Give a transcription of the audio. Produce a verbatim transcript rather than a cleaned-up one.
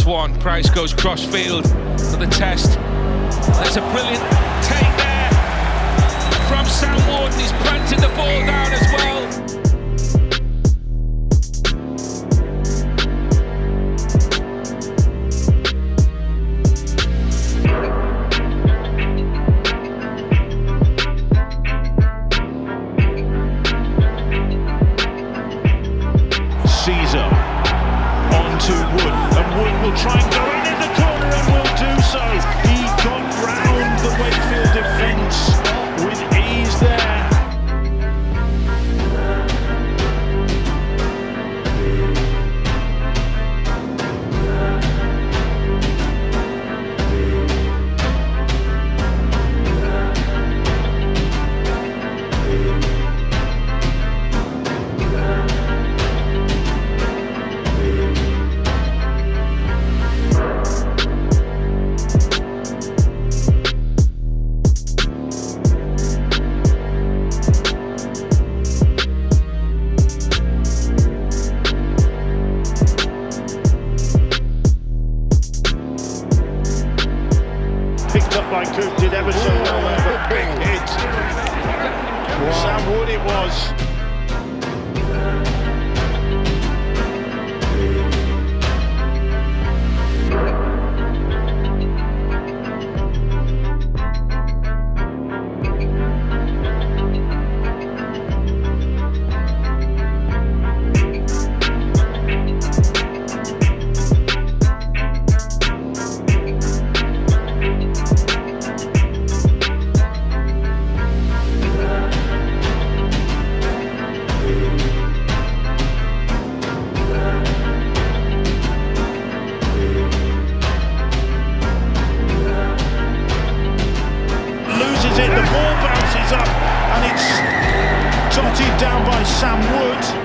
this one. Price goes cross-field for the test. That's a brilliant take there from Sam Ward. He's planted the ball down as well. Caesar on to Wood, and Wood will try and go in in the corner and will do so. He got round the Wakefield defence with ease there. Picked up by Coop, did ever so well there, but big hit. Wow. Sam Wood it was. It, the ball bounces up and it's dotted down by Sam Wood.